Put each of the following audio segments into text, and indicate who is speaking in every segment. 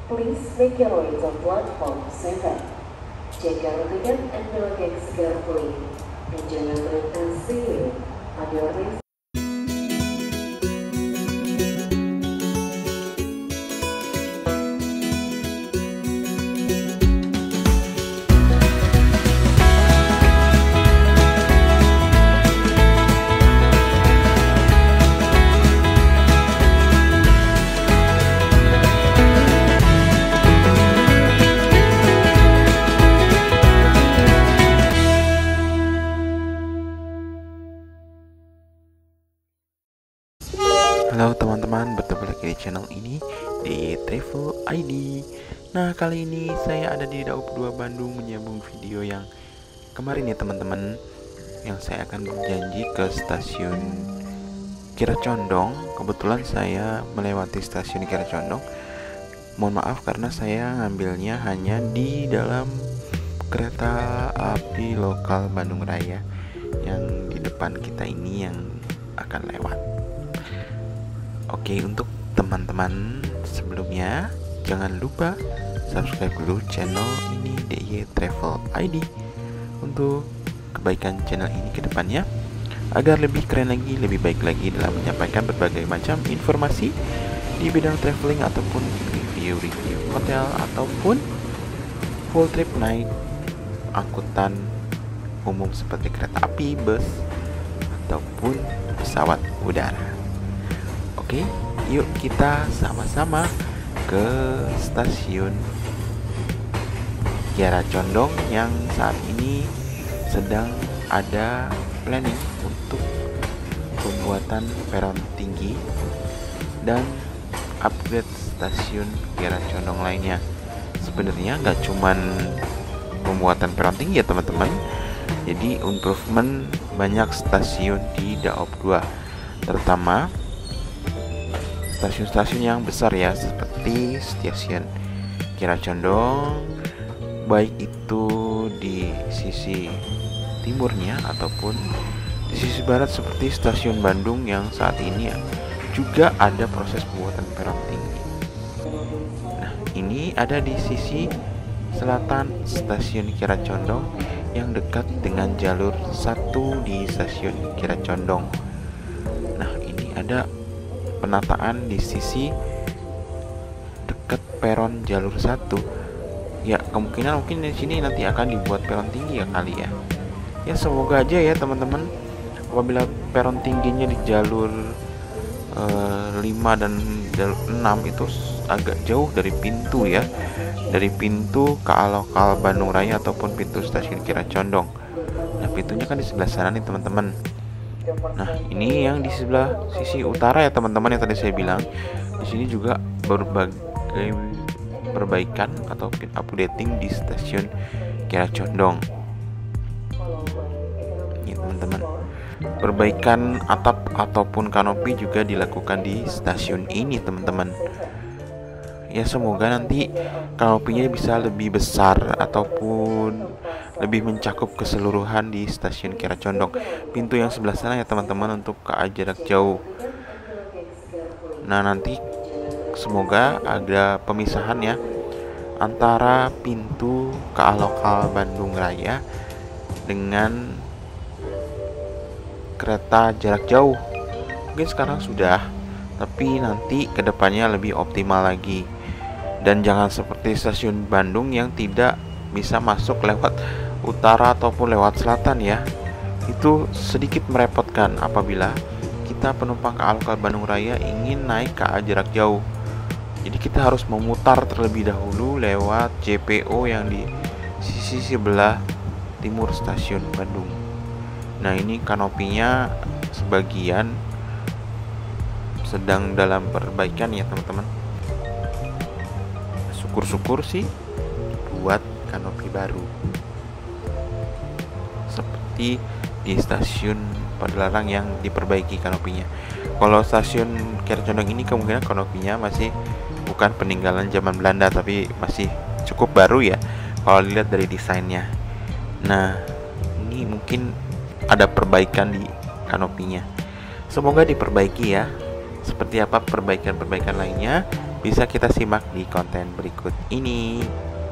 Speaker 1: Please make your way to platform 7. Check your ticket and belongings carefully. Enjoy your trip and see you on your next.
Speaker 2: Halo teman-teman, bertemu lagi di channel ini di Travel ID. Nah, kali ini saya ada di Daop 2 Bandung menyambung video yang kemarin ya teman-teman, yang saya akan berjanji ke stasiun Kira Condong. Kebetulan saya melewati stasiun Kira Condong. Mohon maaf karena saya ngambilnya hanya di dalam kereta api lokal Bandung Raya yang di depan kita ini yang akan lewat. Oke, untuk teman-teman sebelumnya jangan lupa subscribe dulu channel ini DIY Travel ID untuk kebaikan channel ini ke depannya, agar lebih keren lagi, lebih baik lagi dalam menyampaikan berbagai macam informasi di bidang traveling ataupun review-review hotel ataupun full trip naik angkutan umum seperti kereta api, bus ataupun pesawat udara. Oke, yuk kita sama-sama ke stasiun Kiara Condong yang saat ini sedang ada planning untuk pembuatan peron tinggi dan upgrade stasiun Kiara Condong lainnya. Sebenarnya nggak cuman pembuatan peron tinggi ya teman-teman, jadi improvement banyak stasiun di Daop 2, terutama stasiun-stasiun yang besar ya, seperti stasiun Kira Condong, baik itu di sisi timurnya ataupun di sisi barat seperti stasiun Bandung yang saat ini ya, juga ada proses pembuatan peron tinggi. Nah, ini ada di sisi selatan stasiun Kira Condong yang dekat dengan jalur 1 di stasiun Kira Condong. Nah, ini ada penataan di sisi dekat peron jalur 1 ya, kemungkinan mungkin di sini nanti akan dibuat peron tinggi ya kali ya. Ya semoga aja ya teman-teman, apabila peron tingginya di jalur 5 dan jalur 6 itu agak jauh dari pintu ya, dari pintu KA lokal Bandung Raya ataupun pintu stasiun Kira Condong. Nah, pintunya kan di sebelah sana nih teman-teman. Nah, ini yang di sebelah sisi utara ya teman-teman, yang tadi saya bilang. Di sini juga berbagai perbaikan atau updating di stasiun Kira Condong. Ini teman-teman, perbaikan atap ataupun kanopi juga dilakukan di stasiun ini teman-teman. Ya semoga nanti kanopinya bisa lebih besar ataupun lebih mencakup keseluruhan di stasiun Kira Condong. Pintu yang sebelah sana ya teman-teman untuk KA jarak jauh. Nah, nanti semoga ada pemisahan ya antara pintu KA lokal Bandung Raya dengan kereta jarak jauh. Mungkin sekarang sudah, tapi nanti kedepannya lebih optimal lagi. Dan jangan seperti stasiun Bandung yang tidak bisa masuk lewat utara ataupun lewat selatan ya. Itu sedikit merepotkan apabila kita penumpang KA lokal Bandung Raya ingin naik KA jarak jauh. Jadi kita harus memutar terlebih dahulu lewat JPO yang di sisi sebelah timur stasiun Bandung. Nah, ini kanopinya sebagian sedang dalam perbaikan ya teman-teman. Syukur-syukur sih buat kanopi baru seperti di stasiun Padalarang yang diperbaiki kanopinya. Kalau stasiun Kira Condong ini kemungkinan kanopinya masih bukan peninggalan zaman Belanda, tapi masih cukup baru ya kalau dilihat dari desainnya. Nah, ini mungkin ada perbaikan di kanopinya. Semoga diperbaiki ya. Seperti apa perbaikan-perbaikan lainnya bisa kita simak di konten berikut ini.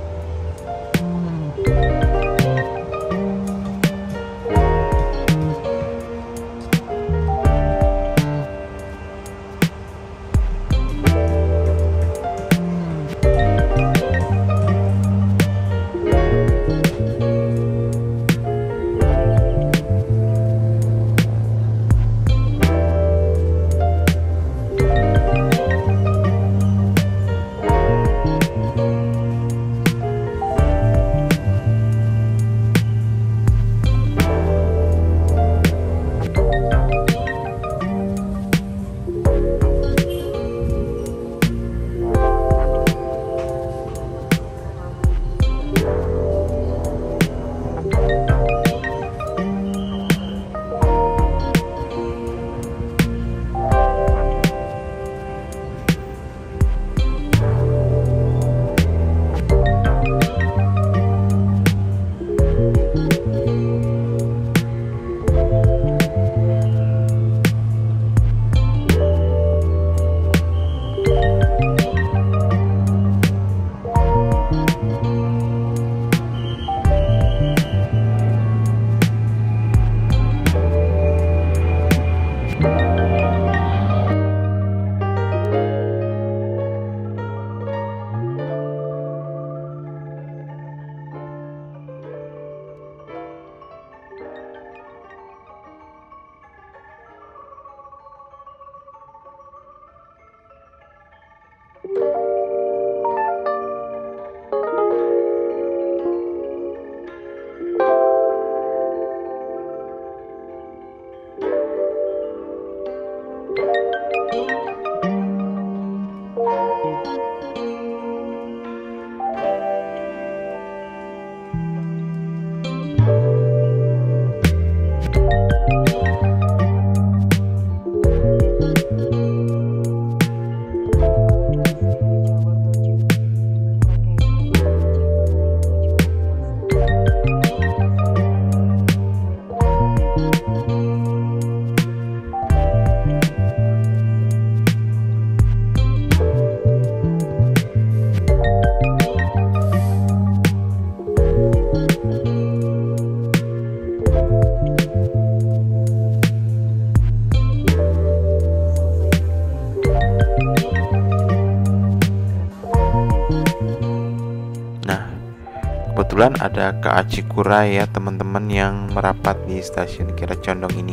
Speaker 2: Kebetulan ada Kak Acikura ya teman-teman yang merapat di stasiun Kiara Condong ini.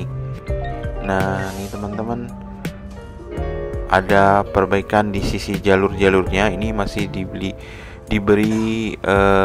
Speaker 2: Nah nih teman-teman, ada perbaikan di sisi jalur-jalurnya. Ini masih diberi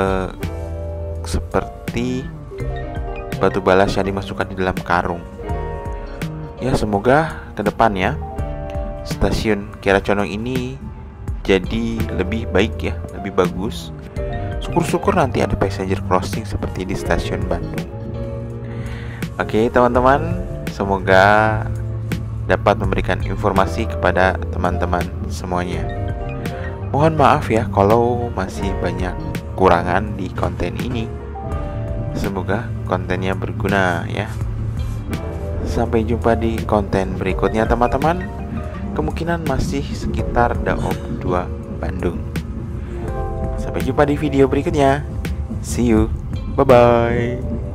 Speaker 2: seperti batu balas yang dimasukkan di dalam karung. Ya semoga kedepannya stasiun Kiara Condong ini jadi lebih baik ya, lebih bagus. Syukur-syukur nanti ada passenger crossing seperti di stasiun Bandung. Oke teman-teman, semoga dapat memberikan informasi kepada teman-teman semuanya. Mohon maaf ya kalau masih banyak kurangan di konten ini. Semoga kontennya berguna ya. Sampai jumpa di konten berikutnya teman-teman. Kemungkinan masih sekitar Daob 2 Bandung. Sampai jumpa di video berikutnya. See you. Bye-bye.